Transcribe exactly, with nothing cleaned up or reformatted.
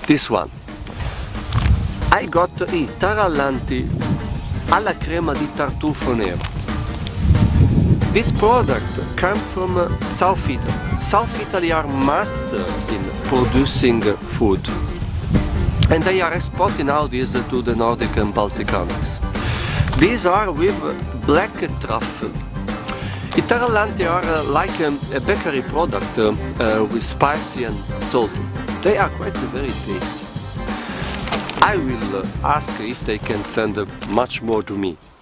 this one. I got i Tarallanti alla crema di tartufo nero. This product comes from uh, South Italy. South Italy are master in producing food, and they are exporting now this to the Nordic and Baltic countries. These are with black truffle. The Tarallanti are uh, like um, a bakery product uh, uh, with spicy and salty. They are quite very tasty. I will uh, ask if they can send uh, much more to me.